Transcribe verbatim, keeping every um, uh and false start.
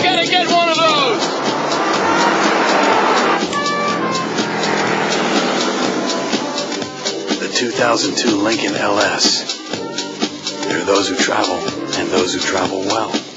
gonna get one of those! The two thousand two Lincoln L S. There are those who travel, and those who travel well.